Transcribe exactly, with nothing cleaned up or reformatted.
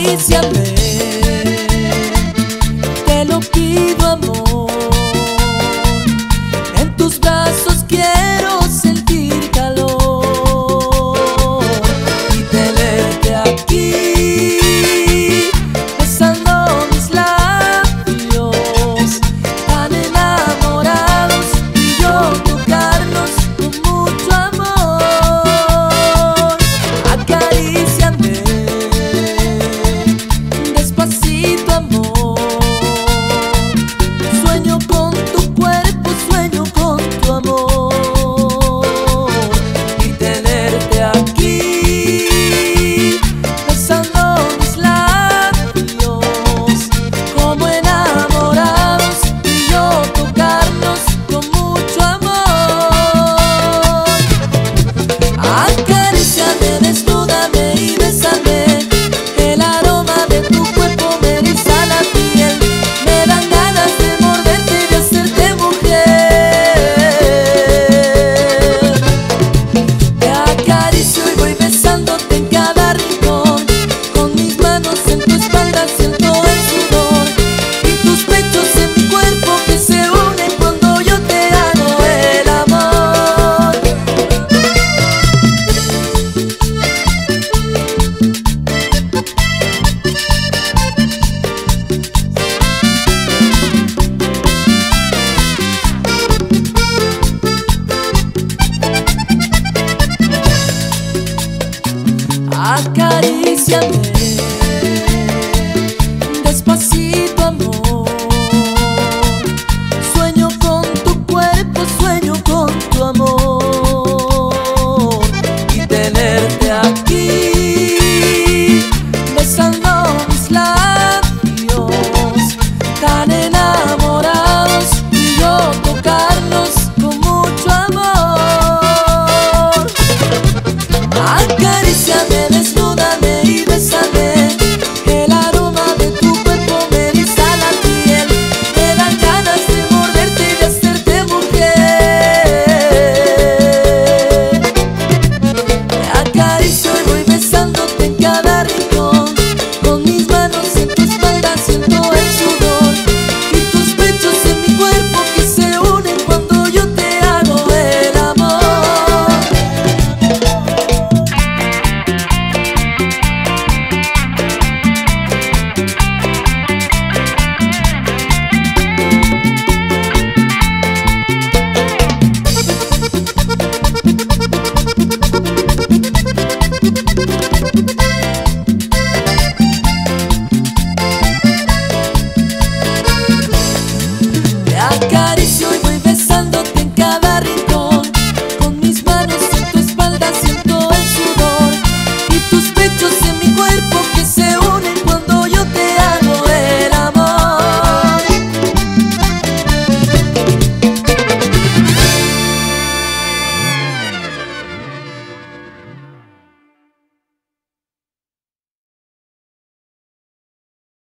Acaríciame, te lo pido amor. En tus brazos quiero sentir calor y tenerte aquí, besando mis labios tan enamorados y yo tocarlos con mucho amor. Acaríciame despacito amor, sueño con tu cuerpo, sueño con tu amor y tenerte aquí, besando mis labios como enamorados y yo tocarnos con mucho amor. Acaríciame, desnúdame y bésame, el aroma de tu cuerpo me eriza la piel, me dan ganas de morderte y de hacerte mujer. Te acaricio y voy besándote en cada rincón, con mis manos en tu espalda siento el sudor y tus pechos en mi cuerpo que se unen cuando yo te hago el amor. Acaríciame.